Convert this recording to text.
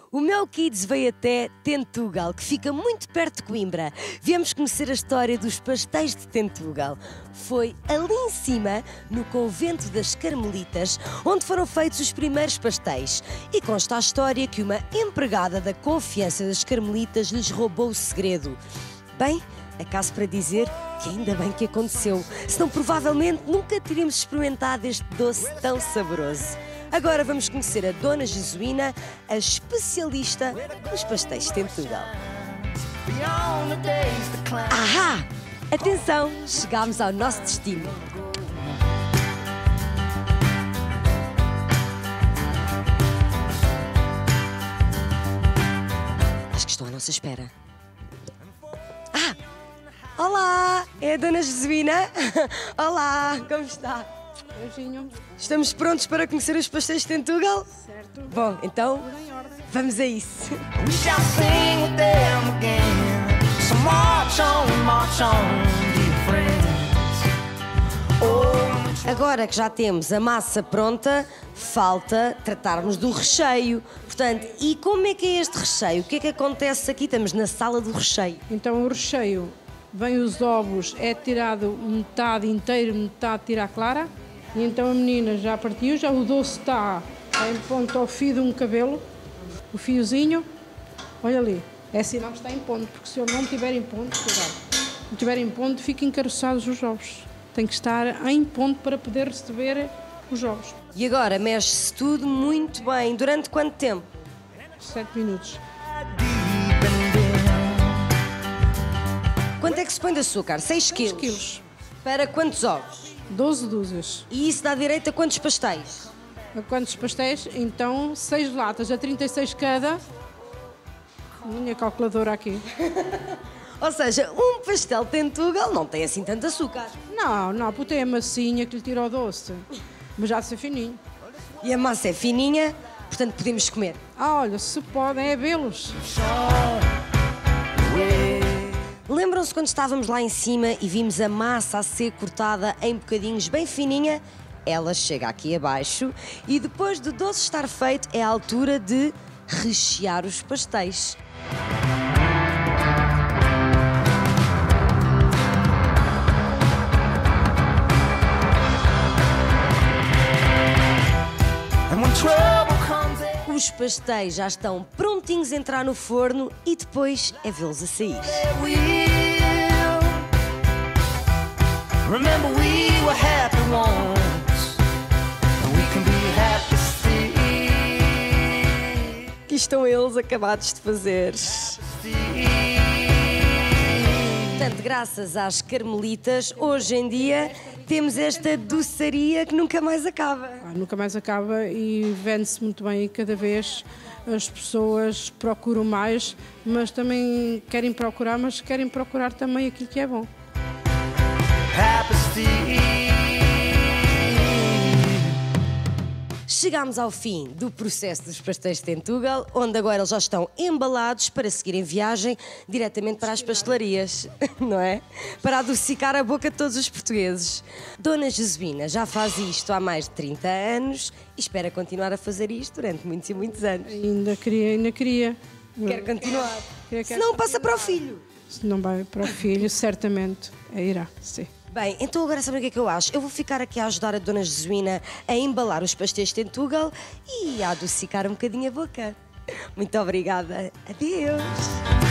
O Mel Kids veio até Tentugal, que fica muito perto de Coimbra. Viemos conhecer a história dos pastéis de Tentugal. Foi ali em cima, no convento das Carmelitas, onde foram feitos os primeiros pastéis. E consta a história que uma empregada da confiança das Carmelitas lhes roubou o segredo. Bem, acaso para dizer que ainda bem que aconteceu, senão provavelmente nunca teríamos experimentado este doce tão saboroso. Agora vamos conhecer a Dona Jesuína, a especialista nos pastéis de Tentugal. Ahá! Atenção, chegámos ao nosso destino. Acho que estão à nossa espera. Olá, é a Dona Jesuína. Olá, como está? Beijinho. Estamos prontos para conhecer os pastéis de Tentugal? Certo. Bom, então, Tudo em ordem. vamos a isso. We shall sing with them again. So march on, dear friends. Oh, Agora que já temos a massa pronta, falta tratarmos do recheio. Portanto, e como é que é este recheio? O que é que acontece aqui? Estamos na sala do recheio. Então o recheio, vem os ovos, é tirado metade inteiro, metade tira a clara. E então a menina já partiu, já o doce está em ponto ao fio de um cabelo. O fiozinho, olha ali, é sinal que está em ponto, porque se ele não estiver em ponto, cuidado, não estiver em ponto, ficam encaroçados os ovos. Tem que estar em ponto para poder receber os ovos. E agora mexe-se tudo muito bem. Durante quanto tempo? 7 minutos. deep and dim. Quanto é que se põe de açúcar? 6 6 quilos. quilos. Para quantos ovos? 12 dúzias. E isso dá direito a quantos pastéis? A quantos pastéis? Então, 6 latas a 36 cada. Minha calculadora aqui. Ou seja, um pastel Tentugal não tem assim tanto açúcar. Não, porque tem a massinha que lhe tira o doce. Mas já de ser fininho. E a massa é fininha, portanto podemos comer. Olha, se podem é vê-los. Lembram-se quando estávamos lá em cima e vimos a massa a ser cortada em bocadinhos bem fininha? Ela chega aqui abaixo e depois do doce estar feito é a altura de rechear os pastéis. And when trouble comes in, Os pastéis já estão prontinhos a entrar no forno e depois é vê-los a sair. we will. Remember we were happy once, and we can be happy still. Aqui estão eles acabados de fazer. Portanto, graças às Carmelitas, hoje em dia temos esta doçaria que nunca mais acaba. Nunca mais acaba e vende-se muito bem e cada vez as pessoas procuram mais, mas também querem procurar também aquilo que é bom. Happy still. Chegámos ao fim do processo dos pastéis de Tentugal, onde agora eles já estão embalados para seguirem viagem diretamente para as pastelarias, não é? Para adocicar a boca de todos os portugueses. Dona Jesuína já faz isto há mais de 30 anos e espera continuar a fazer isto durante muitos e muitos anos. Ainda queria. Quer continuar. Quer Se não, passa para o filho. Se não vai para o filho, certamente irá, sim. Bem, então agora sabem o que é que eu acho? Eu vou ficar aqui a ajudar a Dona Jesuína a embalar os pastéis de Tentugal e a adocicar um bocadinho a boca. Muito obrigada. Adeus.